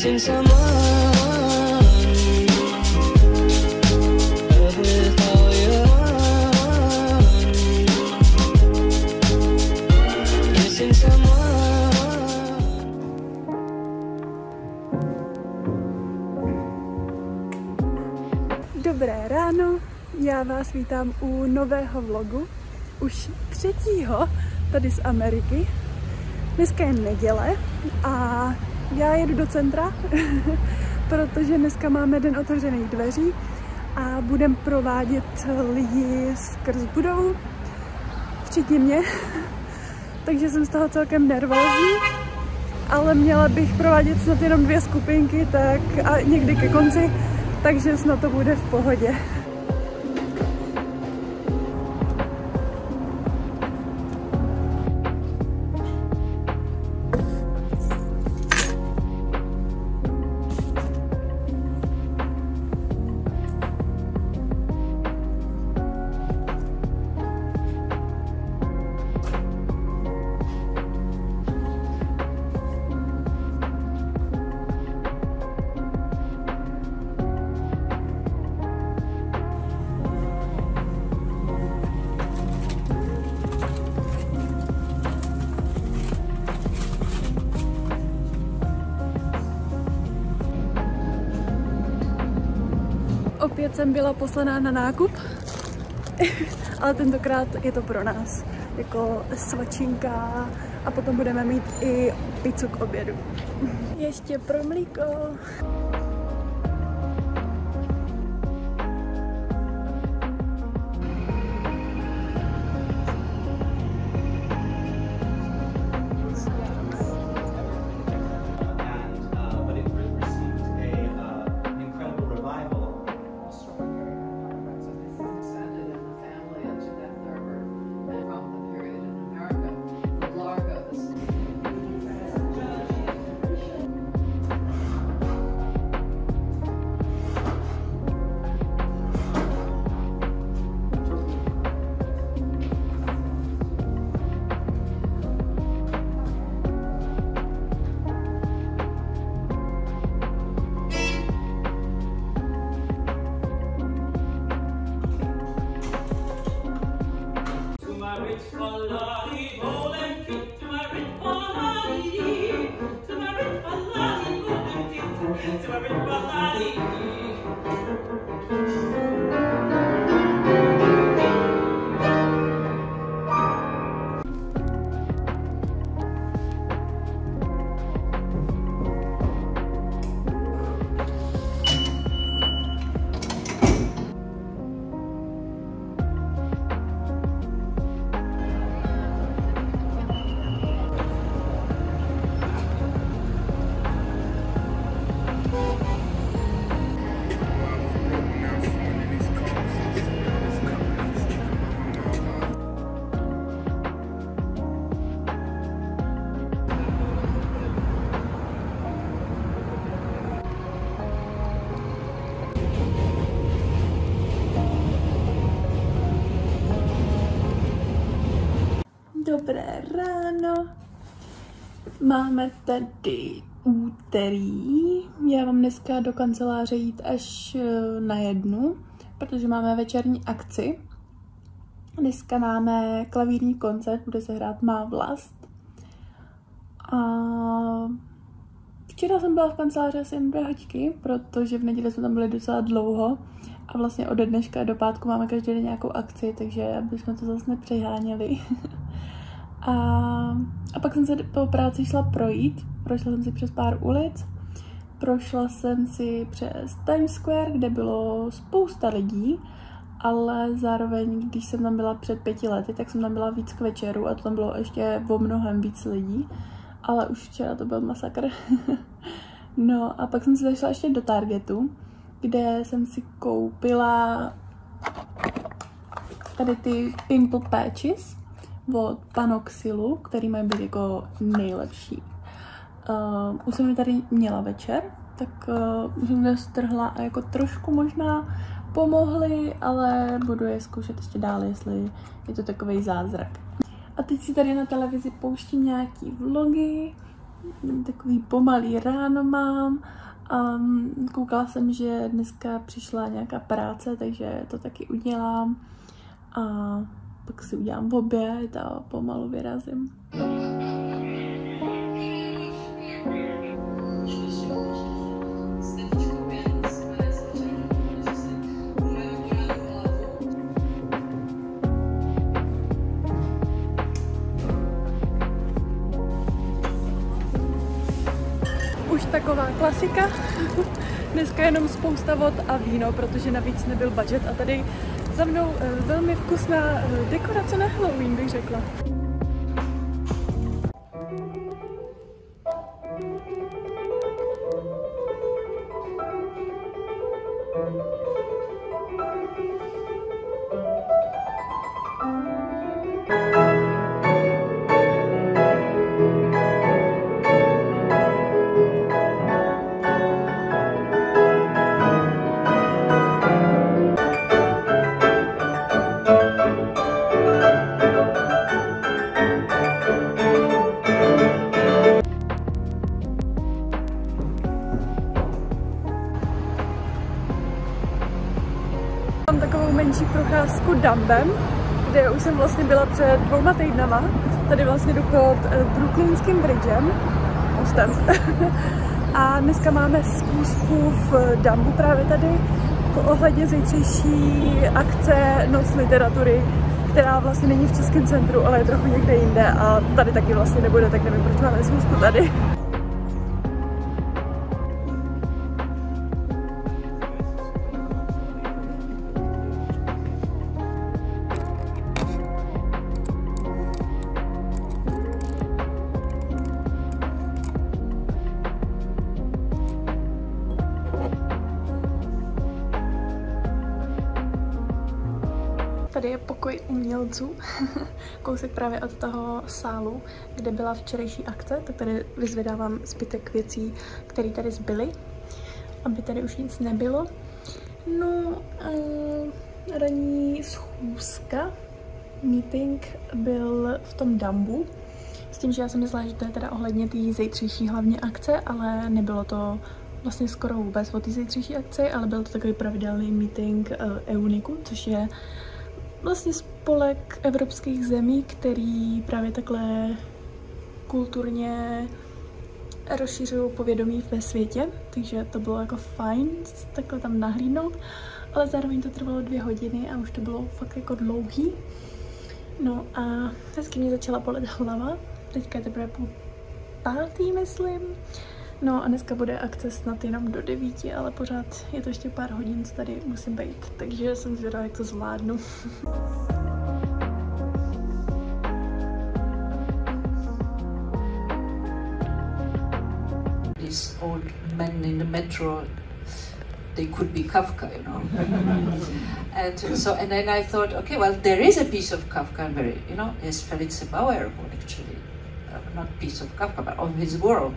missing someone. Love with all your heart. Missing someone. Dobré ráno, já vás vítám u nového vlogu, už třetího tady z Ameriky. Dneska je neděle a já jedu do centra, protože dneska máme den otevřených dveří a budeme provádět lidi skrz budovu, včetně mě, takže jsem z toho celkem nervózní, ale měla bych provádět snad jenom 2 skupinky tak a někdy ke konci, takže snad to bude v pohodě. Opět jsem byla poslaná na nákup, ale tentokrát je to pro nás jako svačinka a potom budeme mít i pizzu k obědu. Ještě pro mlíko. Dobré ráno, máme tady úterý, já mám dneska do kanceláře jít až na 1, protože máme večerní akci. Dneska máme klavírní koncert, bude se hrát Má vlast. A včera jsem byla v kanceláři asi jen 2 hoďky, protože v neděli jsme tam byli docela dlouho a vlastně ode dneška do pátku máme každý den nějakou akci, takže abychom to zase nepřeháněli. A pak jsem se po práci šla projít, prošla jsem si přes pár ulic, prošla jsem si přes Times Square, kde bylo spousta lidí, ale zároveň, když jsem tam byla před 5 lety, tak jsem tam byla víc k večeru a to tam bylo ještě o mnohem víc lidí, ale už včera to byl masakr. No a pak jsem si zašla ještě do Targetu, kde jsem si koupila tady ty pimple patches od Panoxilu, který mají být jako nejlepší. Už jsem je tady měla večer, tak už jsem je strhla a jako trošku možná pomohly, ale budu je zkoušet ještě dál, jestli je to takovej zázrak. A teď si tady na televizi pouštím nějaký vlogy, Takový pomalý ráno mám. Koukala jsem, že dneska přišla nějaká práce, takže to taky udělám. A pak si udělám oběd a pomalu vyrazím. Už taková klasika. Dneska jenom spousta vod a víno, protože navíc nebyl budget. A tady za mnou velmi vkusná dekorace na Halloween, bych řekla. Mám takovou menší procházku Dumbem, kde už jsem vlastně byla před 2 týdnama. Tady vlastně jdu pod Brooklynským bridgem, mostem. A dneska máme schůzku v Dumbu právě tady ohledně zítřejší akce Noc literatury, která vlastně není v Českém centru, ale je trochu někde jinde a tady taky vlastně nebude, tak nevím, proč máme schůzku tady. Tady je pokoj umělců, kousek právě od toho sálu, kde byla včerejší akce, tak tady vyzvedávám zbytek věcí, které tady zbyly, aby tady už nic nebylo. No, ranní schůzka, meeting byl v tom Dumbu, s tím, že já jsem myslela, že to je teda ohledně té zítřejší hlavně akce, ale nebylo to vlastně skoro vůbec o té zítřejší akci, ale byl to takový pravidelný meeting EUNICu, což je vlastně spolek evropských zemí, který právě takhle kulturně rozšiřují povědomí ve světě, takže to bylo jako fajn takhle tam nahlídnout, ale zároveň to trvalo 2 hodiny a už to bylo fakt jako dlouhý. No a hezky mě začala bolet hlava, teďka je teprve 5:30, myslím. No a dneska bude akce snad jenom do 9, ale pořád je to ještě pár hodin, co tady musím být, takže jsem zvědavá, jak to zvládnu. These old men in the metro, they could be Kafka, you know. and then I thought, okay, well, there is a piece of Kafka, very, you know, there's Felice Bauer, actually, not piece of Kafka, but of his world.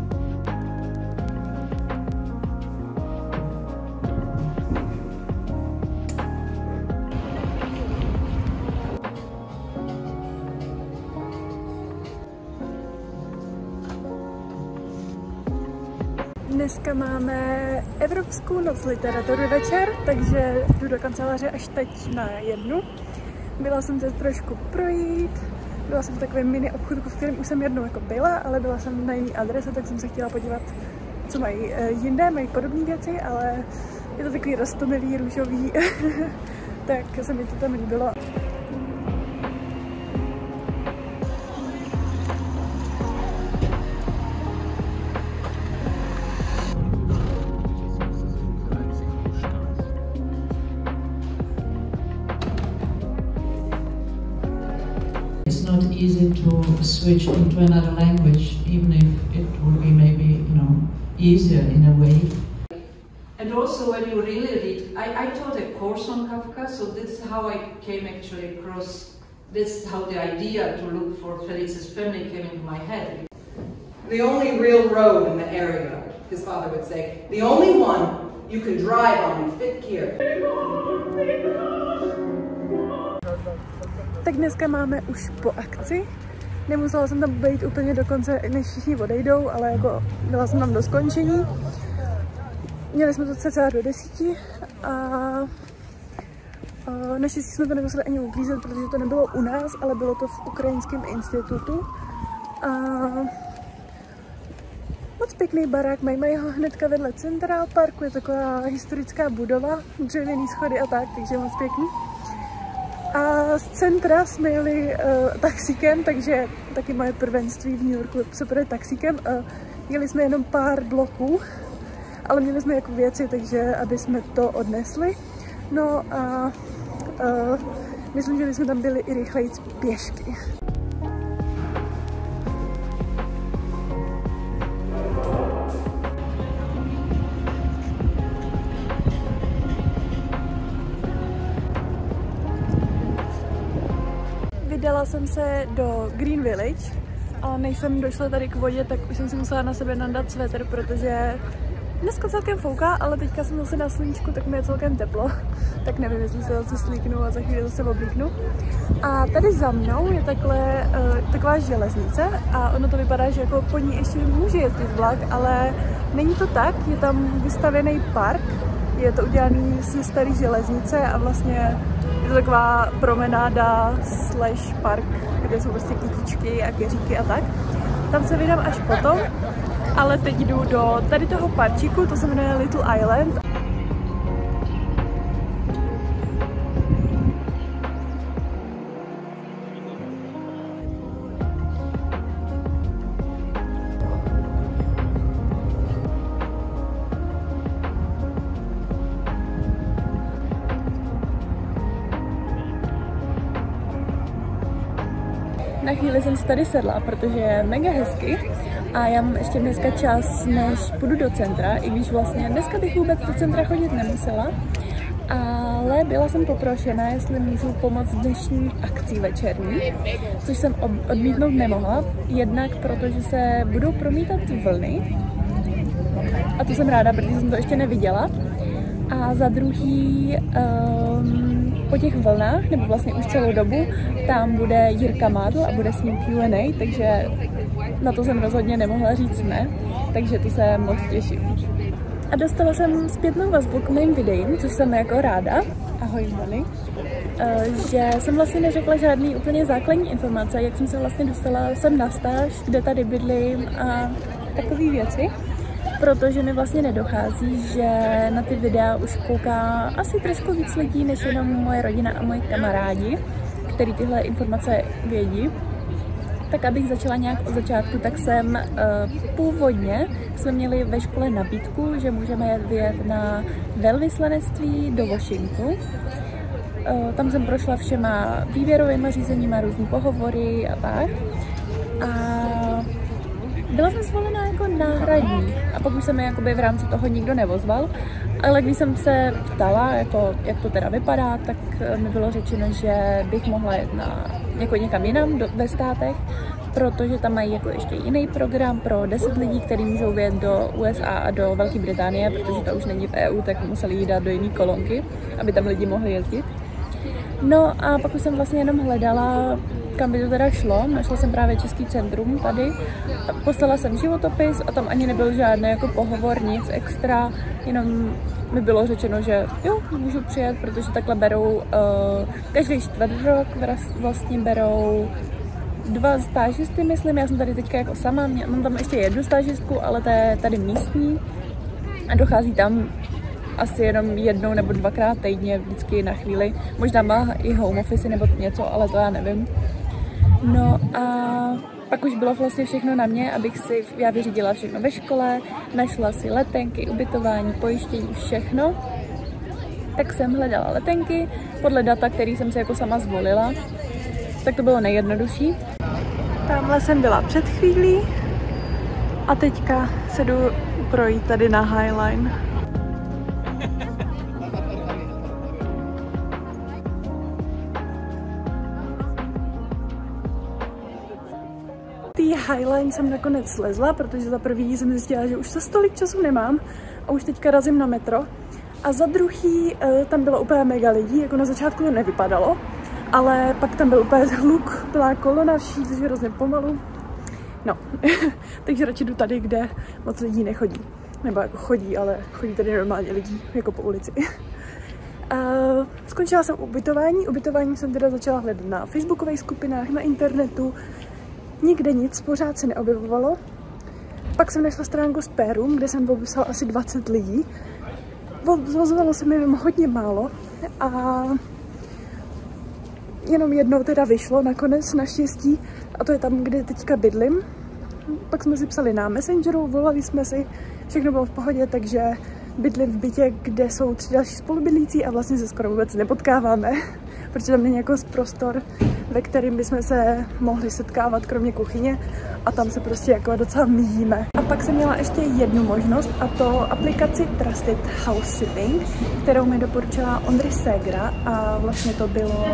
Dneska máme Evropskou noc literatury večer, takže jdu do kanceláře až teď na 1. Byla jsem se trošku projít, byla jsem v takovém mini obchodku, v kterém už jsem jednou jako byla, ale byla jsem na jiný adrese, tak jsem se chtěla podívat, co mají jinde, mají podobné věci, ale je to takový roztomilý, růžový, tak se mi to tam líbilo. Not easy to switch into another language, even if it will be maybe, you know, easier in a way. And also when you really read, I taught a course on Kafka, so this is how I came actually across, this is how the idea to look for Felice's family came into my head. The only real road in the area, his father would say, the only one you can drive on in fifth gear. Tak dneska máme už po akci Nemusela jsem tam být úplně do konce, než všichni odejdou, ale jako byla jsem tam do skončení. Měli jsme to cca do 10 a naštěstí jsme to nemuseli ani uklízet, protože to nebylo u nás, ale bylo to v Ukrajinském institutu. A moc pěkný barák, mají ho hnedka vedle Central Parku, je taková historická budova, dřevěný schody a tak, takže moc pěkný. A z centra jsme jeli taxíkem, takže taky moje prvenství v New Yorku se projde taxíkem. Jeli jsme jenom pár bloků, ale měli jsme jako věci, takže aby jsme to odnesli. No a myslím, že bychom tam byli i rychleji pěšky. Vydala jsem se do Green Village a než jsem došla tady k vodě, tak už jsem si musela na sebe nadat svetr, protože dneska celkem fouká, ale teďka jsem zase na sluníčku, tak mi je celkem teplo. Tak nevím, jestli se zase slíknu a za chvíli zase oblíknu. A tady za mnou je takhle taková železnice a ono to vypadá, že jako po ní ještě může jezdit vlak, ale není to tak, je tam vystavěný park, je to udělaný ze staré železnice a vlastně je to taková promenáda / park, kde jsou prostě kytičky a keříky a tak. Tam se vydám až potom, ale teď jdu do tady toho parčíku, to se jmenuje Little Island. Na chvíli jsem si tady sedla, protože je mega hezky a já mám ještě dneska čas, než půjdu do centra, i když vlastně dneska bych vůbec do centra chodit nemusela, ale byla jsem poprošena, jestli můžu pomoct dnešní akci večerní, což jsem odmítnout nemohla, jednak protože se budou promítat vlny a to jsem ráda, protože jsem to ještě neviděla, a za druhý po těch vlnách, nebo vlastně už celou dobu, tam bude Jirka Mádl a bude s ním Q&A, takže na to jsem rozhodně nemohla říct ne, takže to se moc těším. A dostala jsem zpětnou vazbu k mým videím, což jsem jako ráda, ahoj Moni, že jsem vlastně neřekla žádný úplně základní informace, jak jsem se vlastně dostala sem na stáž, kde tady bydlím a takové věci. Protože mi vlastně nedochází, že na ty videa už kouká asi trošku víc lidí, než jenom moje rodina a moji kamarádi, který tyhle informace vědí. Tak abych začala nějak od začátku, tak jsem původně jsme měli ve škole nabídku, že můžeme vyjet na velvyslanectví do Washingtonu. Tam jsem prošla všema výběrovými řízeníma, různý pohovory a tak. A byla jsem zvolena jako náhradní a pokud se mi jakoby v rámci toho nikdo nevozval, ale když jsem se ptala, jako, jak to teda vypadá, tak mi bylo řečeno, že bych mohla jet jako někam jinam ve státech, protože tam mají jako ještě jiný program pro 10 lidí, kteří můžou vyjet do USA a do Velké Británie, protože to už není v EU, tak museli jít dát do jiné kolonky, aby tam lidi mohli jezdit. No a pak už jsem vlastně jenom hledala, kam by to teda šlo. Našla jsem právě Český centrum tady. Poslala jsem životopis a tam ani nebyl žádný jako pohovor, nic extra, jenom mi bylo řečeno, že jo, můžu přijet, protože takhle berou každý čtvrtrok vlastně berou 2 stážisty, myslím. Já jsem tady teďka jako sama, mám tam ještě jednu stážistku, ale to je tady místní a dochází tam asi jenom 1 nebo 2krát týdně, vždycky na chvíli. Možná má i home office nebo něco, ale to já nevím. No a pak už bylo vlastně všechno na mě, abych si já vyřídila všechno ve škole, našla si letenky, ubytování, pojištění, všechno. Tak jsem hledala letenky podle data, který jsem si jako sama zvolila. Tak to bylo nejjednodušší. Tamhle jsem byla před chvílí a teďka se jdu projít tady na Highline. Highline jsem nakonec slezla, protože za prvý jsem zjistila, že už za tolik času nemám a už teďka razím na metro. A za druhý tam bylo úplně mega lidí, jako na začátku to nevypadalo, ale pak tam byl úplně hluk, byla kolona, všichni hrozně pomalu. No, takže radši jdu tady, kde moc lidí nechodí. Nebo jako chodí, ale chodí tady normálně lidí, jako po ulici. Skončila jsem ubytování. Ubytování jsem teda začala hledat na facebookových skupinách, na internetu. Nikde nic, pořád se neobjevovalo. Pak jsem našla stránku Spare Room, kde jsem popisala asi 20 lidí. Ozvalo se mi hodně málo a jenom jednou teda vyšlo nakonec naštěstí a to je tam, kde teďka bydlím. Pak jsme si psali na Messengeru, volali jsme si, všechno bylo v pohodě, takže bydlím v bytě, kde jsou 3 další spolubydlící a vlastně se skoro vůbec nepotkáváme, protože tam není jako prostor, ve kterým bychom se mohli setkávat, kromě kuchyně, a tam se prostě jako docela míjíme. A pak jsem měla ještě jednu možnost, a to aplikaci Trusted House Sitting, kterou mi doporučila Ondry Segra, a vlastně to bylo,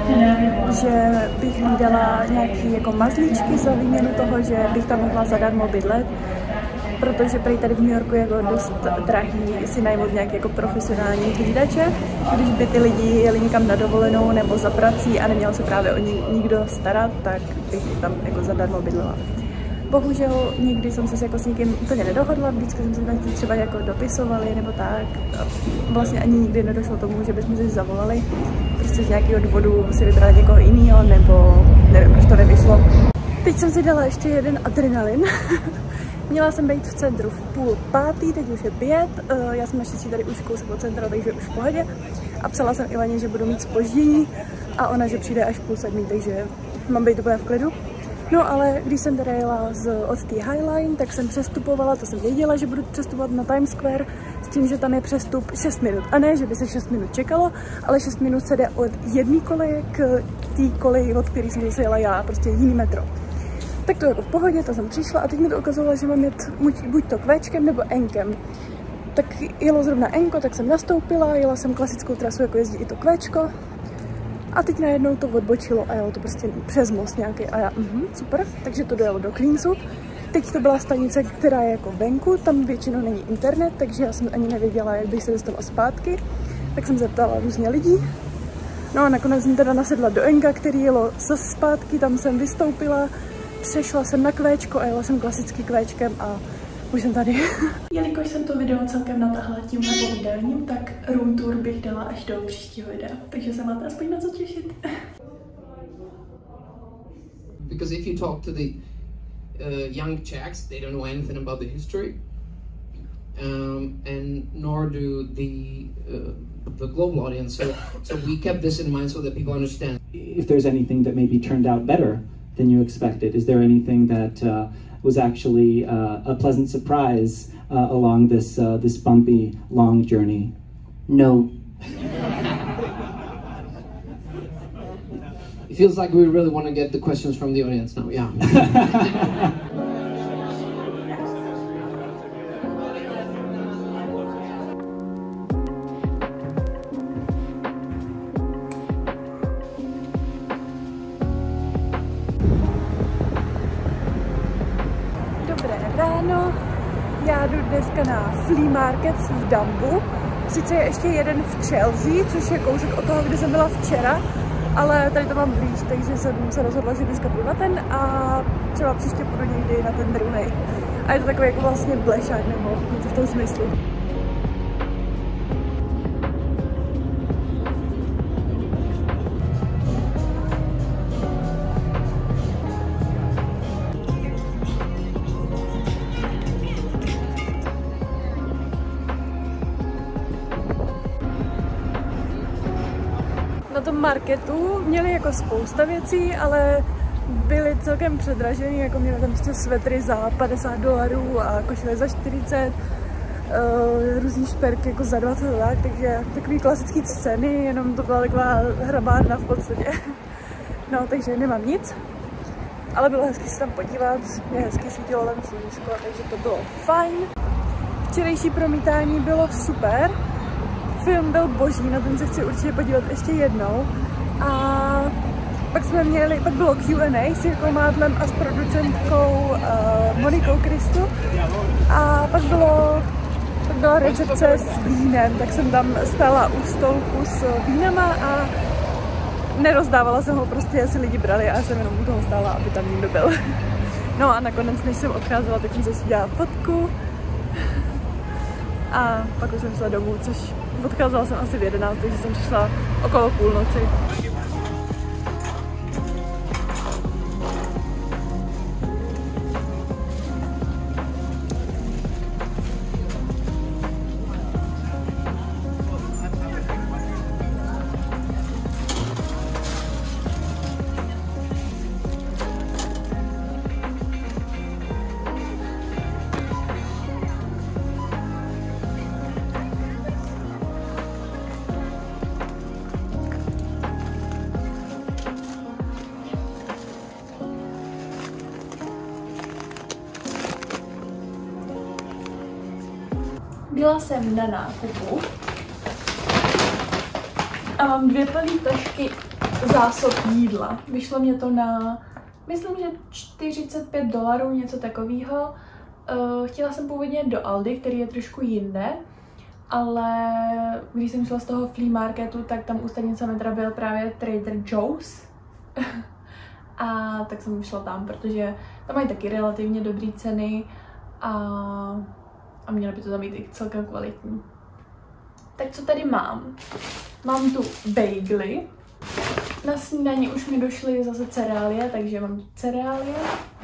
že bych hlídala nějaký jako mazlíčky za výměnu toho, že bych tam mohla zadarmo bydlet, protože prý tady v New Yorku je jako dost drahý si najmout nějaké jako profesionální hlídače, když by ty lidi jeli někam na dovolenou nebo za prací a neměl se právě o nikdo starat, tak bych tam jako zadarmo bydlela. Bohužel nikdy jsem se jako s nikým úplně nedohodla, vždycky jsme se třeba jako dopisovali nebo tak. Vlastně ani nikdy nedošlo tomu, že bychom si zavolali. Prostě z nějakého důvodu si vybrali někoho jiného, nebo nevím, proč to nevyšlo. Teď jsem si dala ještě jeden adrenalin. Měla jsem být v centru v 4:30, teď už je 5. Já jsem naštěstí tady už kousek od centra, takže už v pohodě. A psala jsem Ivaně, že budu mít zpoždění a ona, že přijde až 6:30, takže mám být úplně v klidu. No ale když jsem teda jela od té Highline, tak jsem přestupovala, to jsem věděla, že budu přestupovat na Times Square, s tím, že tam je přestup 6 minut. A ne, že by se 6 minut čekalo, ale 6 minut se jde od jedné koleje k té koleji, od které jsem zase jela já, prostě jiný metro. Tak to jako v pohodě, to jsem přišla a teď mi to ukazovalo, že mám jet buď to Kvéčkem nebo Enkem. Tak jelo zrovna Enko, tak jsem nastoupila, jela jsem klasickou trasu, jako jezdí i to Kvéčko. A teď najednou to odbočilo a jelo to prostě přes most nějaký a já, super, takže to dojelo do Queensu. Teď to byla stanice, která je jako venku, tam většinou není internet, takže já jsem ani nevěděla, jak bych se dostala zpátky. Tak jsem zeptala různě lidí. No a nakonec jsem teda nasedla do Enka, který jelo zase zpátky, tam jsem vystoupila. Přešla jsem na Kvéčko a jela jsem klasicky Kvéčkem a už jsem tady. Jelikož jsem to video celkem natáhla tímhle povídáním, tak room tour bych dala až do příštího videa. Takže se máte aspoň na co těšit. Because if you talk to the young Czechs, they don't know anything about the history, and nor do the global audience. So we kept this in mind so that people understand. If there's anything that maybe turned out better than you expected, is there anything that was actually a pleasant surprise along this bumpy, long journey? No. It feels like we really want to get the questions from the audience now. Yeah. Ráno, já jdu dneska na Flea Market v Dumbu. Sice je ještě jeden v Chelsea, což je kousek od toho, kde jsem byla včera, ale tady to mám blíž, takže jsem se rozhodla, že dneska půjdu na ten a třeba příště půjdu někdy na ten druhý. A je to takový jako vlastně blešák nebo něco v tom smyslu. Na tom marketu měli jako spousta věcí, ale byly celkem předražený, jako měli tam prostě svetry za $50 a košile za 40, různý šperky jako za 20 tak, takže takový klasický ceny, jenom to byla taková hrabárna v podstatě. No, takže nemám nic, ale bylo hezky se tam podívat, mě hezky svítilo tam sluníčko, takže to bylo fajn. Včerejší promítání bylo super. Film byl boží, na ten se chci určitě podívat ještě jednou. A pak bylo Q&A s Jirkou Mádlem a s producentkou Monikou Kristu. A pak byla recepce s vínem, tak jsem tam stála u stolku s vínama a nerozdávala jsem ho, prostě si lidi brali a já jsem jenom u toho stála, aby tam někdo byl. No a nakonec, než jsem odcházela, tak jsem si dělala fotku a pak už jsem šla domů, což odcházela jsem asi v 11, takže jsem přišla okolo půlnoci. Byla jsem na nákupu a mám 2 plné tašky zásob jídla. Vyšlo mě to na, myslím, že $45, něco takového. Chtěla jsem původně do Aldi, který je trošku jinde, ale když jsem šla z toho flea marketu, tak tam u stanice metra byl právě Trader Joe's. A tak jsem šla tam, protože tam mají taky relativně dobré ceny a mělo by to tam být i celkem kvalitní. Tak co tady mám? Mám tu bagely. Na snídani už mi došly zase cereálie, takže mám tu cereálie.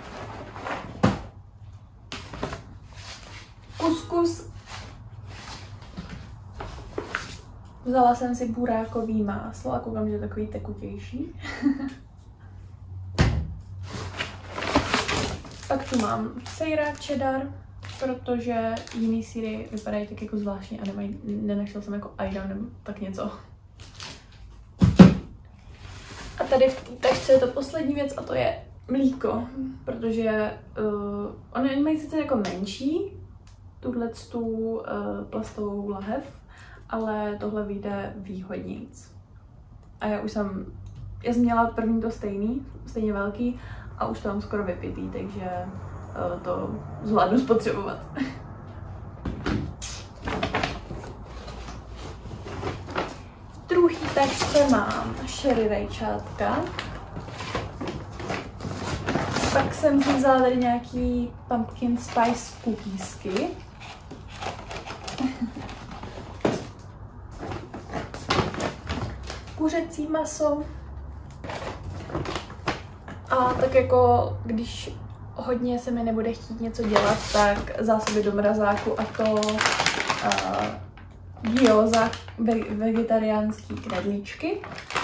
Kuskus. Vzala jsem si burákový máslo a koukám, že je takový tekutější. Pak tu mám sejrák cheddar, protože jiný sýry vypadají tak jako zvláštně a nenašla jsem jako ayran nebo tak něco. A tady v té tašce je to poslední věc a to je mlíko, protože oni mají sice jako menší, tuhletu plastovou lahev, ale tohle vyjde výhodnějc. A já jsem měla první to stejně velký a už to mám skoro vypitý, takže to zvládnu spotřebovat. V druhé tašce mám sherry rajčátka. Pak jsem si vzala tady nějaký pumpkin spice cookiesky. Kuřecí maso. A tak jako, když hodně se mi nebude chtít něco dělat, tak zásoby do mrazáku a to gyoza, vegetariánský knedlíčky.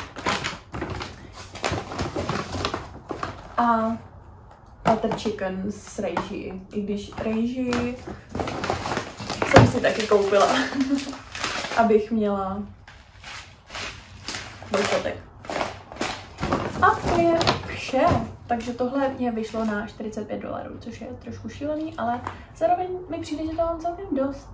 A butter chicken s rejží, i když rejží jsem si taky koupila, abych měla dostatek. A to je vše. Takže tohle mě vyšlo na $45, což je trošku šílený, ale zároveň mi přijde, že to mám celkem dost.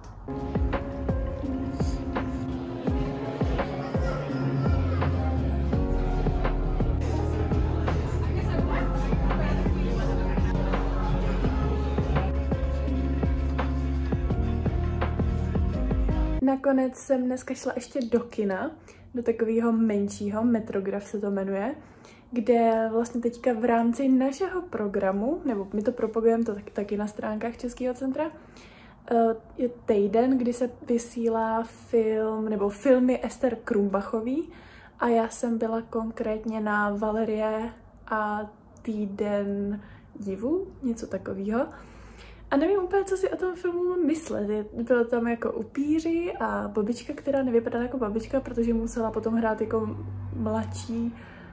Nakonec jsem dneska šla ještě do kina, do takového menšího, Metrograf se to jmenuje, kde vlastně teďka v rámci našeho programu, nebo my to propagujeme to taky na stránkách Českého centra, je týden, kdy se vysílá film, nebo filmy Ester Krumbachový a já jsem byla konkrétně na Valerie a Týden divu, něco takového. A nevím úplně, co si o tom filmu mám myslet. Bylo tam jako upíři a babička, která nevypadala jako babička, protože musela potom hrát jako mladší,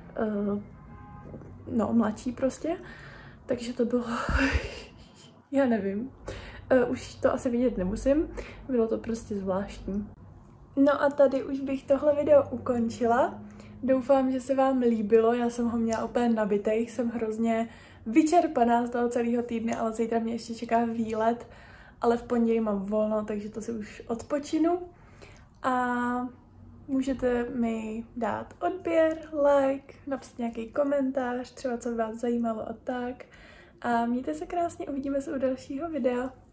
mladší prostě. Takže to bylo, já nevím. Už to asi vidět nemusím, bylo to prostě zvláštní. No a tady už bych tohle video ukončila. Doufám, že se vám líbilo, já jsem ho měla úplně nabitej, jsem hrozně vyčerpaná z toho celého týdne, ale zítra mě ještě čeká výlet, ale v pondělí mám volno, takže to si už odpočinu. A můžete mi dát odběr, like, napsat nějaký komentář, třeba co vás zajímalo a tak. A mějte se krásně, uvidíme se u dalšího videa.